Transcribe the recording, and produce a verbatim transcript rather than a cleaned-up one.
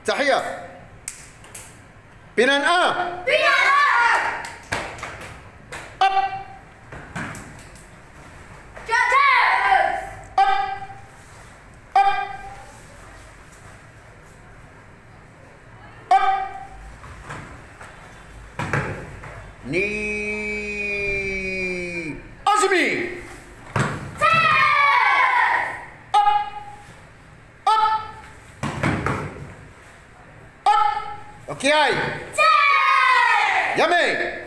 تحية. Pilihan A. Pilihan A. Up. Judges. Up. Up. Up. Ni. Azmi. Up. Up. Up. Okay. Yummy.